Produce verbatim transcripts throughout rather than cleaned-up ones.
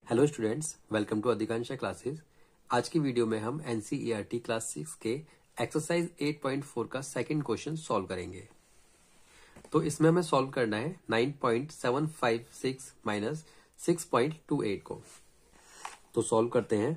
Hello students, welcome to अधिकांशा classes. आज की वीडियो में हम एनसीईआरटी क्लास सिक्स के एक्सरसाइज एट पॉइंट फोर का सेकंड क्वेश्चन सॉल्व करेंगे। तो इसमें हमें सॉल्व करना है nine point seven five six minus six point two eight को। तो सॉल्व करते हैं।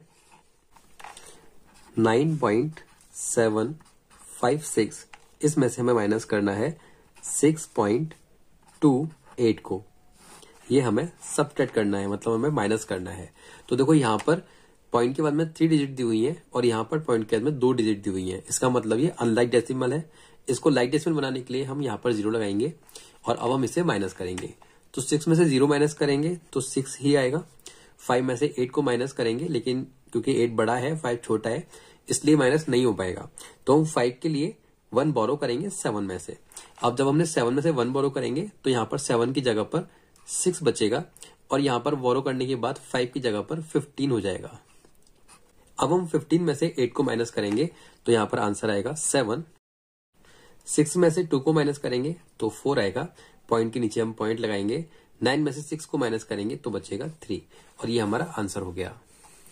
Nine point seven five six इसमें से हमें माइनस करना है सिक्स पॉइंट टू एट को। ये हमें सबट्रैक्ट करना है, मतलब हमें माइनस करना है। तो देखो यहाँ पर पॉइंट के बाद में थ्री डिजिट दी हुई है और यहाँ पर पॉइंट के बाद में दो डिजिट दी हुई है। इसका मतलब ये अनलाइक डेसिमल है। इसको लाइक डेसिमल बनाने के लिए हम यहाँ पर जीरो लगाएंगे और अब हम इसे माइनस करेंगे। तो सिक्स में से जीरो माइनस करेंगे तो सिक्स ही आएगा। फाइव में से एट को माइनस करेंगे, लेकिन क्योंकि एट बड़ा है फाइव छोटा है इसलिए माइनस नहीं हो पाएगा। तो हम फाइव के लिए वन बोरो करेंगे सेवन में से। अब जब हमने सेवन में से वन बोरो करेंगे तो यहाँ पर सेवन की जगह पर सिक्स बचेगा और यहां पर बोरो करने के बाद फाइव की जगह पर फिफ्टीन हो जाएगा। अब हम फिफ्टीन में से एट को माइनस करेंगे तो यहां पर आंसर आएगा सेवन। सिक्स में से टू को माइनस करेंगे तो फोर आएगा। पॉइंट के नीचे हम पॉइंट लगाएंगे। नाइन में से सिक्स को माइनस करेंगे तो बचेगा थ्री और ये हमारा आंसर हो गया।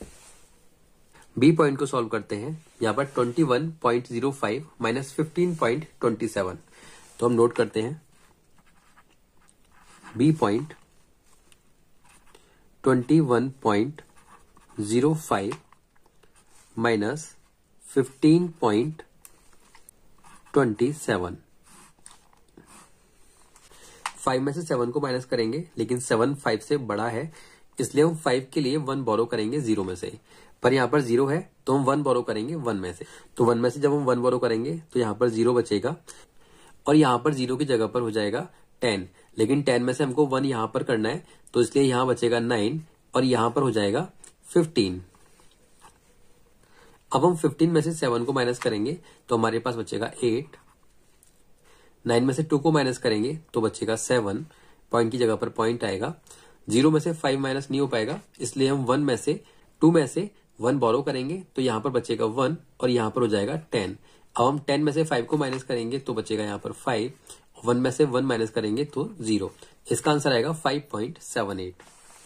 बी पॉइंट को सॉल्व करते हैं। यहां पर twenty one point zero five minus fifteen point twenty seven. तो हम नोट करते हैं B point twenty one point zero five minus fifteen point twenty seven. Five में से सेवन को माइनस करेंगे, लेकिन सेवन फाइव से बड़ा है इसलिए हम फाइव के लिए वन बोरो करेंगे जीरो में से। पर यहाँ पर जीरो है तो हम वन बोरो करेंगे वन में से। तो वन में से जब हम वन बोरो करेंगे तो यहाँ पर जीरो बचेगा और यहाँ पर जीरो की जगह पर हो जाएगा टेन। लेकिन टेन में से हमको वन यहां पर करना है तो इसलिए यहां बचेगा नाइन और यहां पर हो जाएगा फिफ्टीन। अब हम फिफ्टीन में से सेवन को माइनस करेंगे तो हमारे पास बचेगा एट। नाइन में से टू को माइनस करेंगे तो बचेगा सेवन। पॉइंट की जगह पर पॉइंट आएगा। जीरो में से फाइव माइनस नहीं हो पाएगा इसलिए हम वन में से टू में से वन बोरो करेंगे तो यहां पर बचेगा वन और यहां पर हो जाएगा टेन। अब हम टेन में से फाइव को माइनस करेंगे तो बचेगा यहाँ पर फाइव। वन में से वन माइनस करेंगे तो जीरो। इसका आंसर आएगा five point seven eight.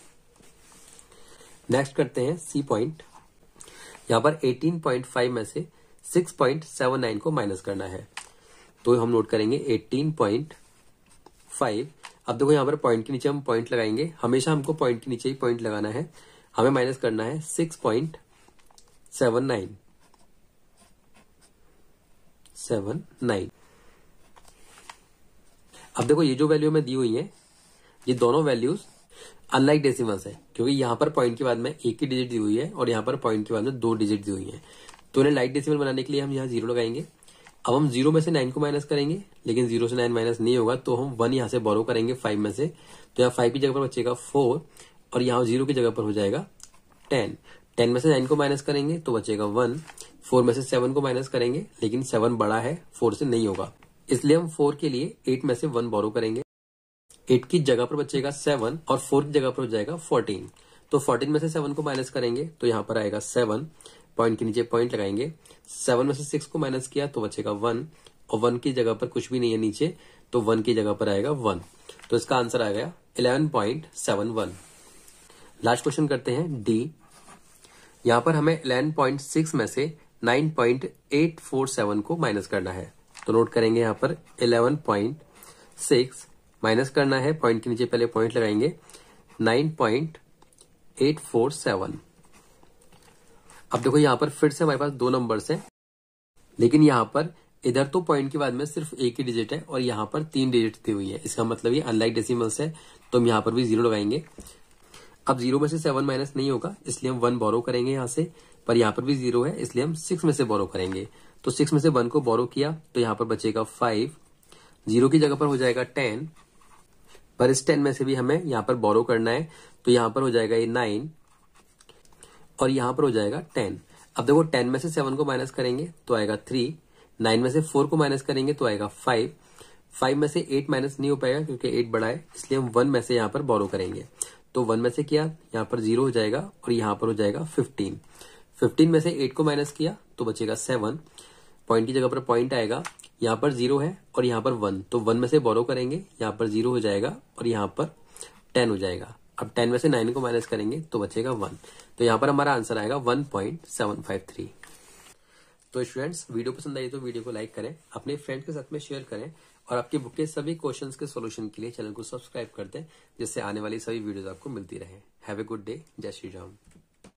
Next करते हैं सी पॉइंट। यहां पर एटीन पॉइंट फाइव में से सिक्स पॉइंट सेवन नाइन को माइनस करना है। तो हम नोट करेंगे एटीन पॉइंट फाइव। अब देखो यहां पर पॉइंट के नीचे हम पॉइंट लगाएंगे। हमेशा हमको पॉइंट के नीचे ही पॉइंट लगाना है। हमें माइनस करना है six point seven nine seven nine. अब देखो ये जो वैल्यू में दी हुई है ये दोनों वैल्यूज अनलाइक डेसिमल्स है, क्योंकि यहाँ पर पॉइंट के बाद में एक ही डिजिट दी हुई है और यहाँ पर पॉइंट के बाद में दो डिजिट दी हुई है। तो इन्हें लाइक डेसिमल बनाने के लिए हम यहाँ जीरो लगाएंगे। अब हम जीरो में से नाइन को माइनस करेंगे, लेकिन जीरो से नाइन माइनस नहीं होगा तो हम वन यहाँ से बोरो करेंगे फाइव में से। तो यहाँ फाइव की जगह पर बचेगा फोर और यहाँ जीरो की जगह पर हो जाएगा टेन। टेन में से नाइन को माइनस करेंगे तो बचेगा वन। फोर में से सेवन को माइनस करेंगे, लेकिन सेवन बड़ा है फोर से नहीं होगा इसलिए हम फोर के लिए एट में से वन बोरो करेंगे। एट की जगह पर बचेगा सेवन और फोर की जगह पर हो जाएगा फोर्टीन। तो फोर्टीन में से सेवन को माइनस करेंगे तो यहाँ पर आएगा सेवन। पॉइंट के नीचे पॉइंट लगाएंगे। सेवन में से सिक्स को माइनस किया तो बचेगा वन और वन की जगह पर कुछ भी नहीं है नीचे तो वन की जगह पर आएगा वन। तो इसका आंसर आ गया eleven point seven one. Last question करते हैं डी। यहाँ पर हमें इलेवन पॉइंट सिक्स में से nine point eight four seven को माइनस करना है। तो नोट करेंगे यहाँ पर इलेवन पॉइंट सिक्स माइनस करना है। पॉइंट के नीचे पहले पॉइंट लगाएंगे nine point eight four seven. अब देखो यहाँ पर फिर से हमारे पास दो नंबर्स हैं, लेकिन यहाँ पर इधर तो पॉइंट के बाद में सिर्फ एक ही डिजिट है और यहाँ पर तीन डिजिट दी हुई है। इसका मतलब ये अनलाइक डेसिमल्स है तो हम यहाँ पर भी जीरो लगाएंगे। अब जीरो में से सेवन माइनस नहीं होगा इसलिए हम वन बोरो करेंगे यहाँ से, पर यहाँ पर भी जीरो है इसलिए हम सिक्स में से बोरो करेंगे। तो सिक्स में से वन को बोरो किया तो यहाँ पर बचेगा फाइव। जीरो की जगह पर हो जाएगा टेन, पर इस टेन में से भी हमें यहाँ पर बोरो करना है तो यहाँ पर हो जाएगा ये नाइन और यहाँ पर हो जाएगा टेन। अब देखो टेन में से सेवन को माइनस करेंगे तो आएगा थ्री। नाइन में से फोर को माइनस करेंगे तो आएगा फाइव। फाइव में से एट माइनस नहीं हो पाएगा क्योंकि एट बड़ा है इसलिए हम वन में से यहाँ पर बोरो करेंगे। तो वन में से किया यहाँ पर जीरो हो जाएगा और यहाँ पर हो जाएगा फिफ्टीन। फिफ्टीन में से एट को माइनस किया तो बचेगा सेवन। पॉइंट की जगह पर पॉइंट आएगा। यहाँ पर जीरो है और यहाँ पर वन, तो वन में से बोरो करेंगे। यहाँ पर जीरो हो जाएगा और यहाँ पर टेन हो जाएगा। अब टेन में से नाइन को माइनस करेंगे तो बचेगा वन। तो यहाँ पर हमारा आंसर आएगा one point seven five three. तो स्टूडेंट्स, वीडियो पसंद आई तो वीडियो को लाइक करें, अपने फ्रेंड्स के साथ में शेयर करें और आपकी बुक के सभी क्वेश्चंस के सॉल्यूशन के लिए चैनल को सब्सक्राइब कर दें, जिससे आने वाली सभी वीडियोस आपको मिलती रहे। Have a good day. जय श्री राम।